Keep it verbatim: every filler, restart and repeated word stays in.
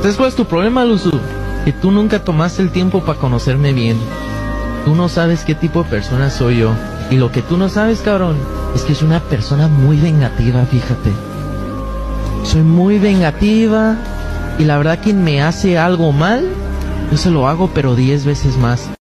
¿Sabes cuál es tu problema, Luzu? Que tú nunca tomaste el tiempo para conocerme bien. Tú no sabes qué tipo de persona soy yo. Y lo que tú no sabes, cabrón, es que soy una persona muy vengativa, fíjate. Soy muy vengativa. Y la verdad, quien me hace algo mal, yo se lo hago pero diez veces más.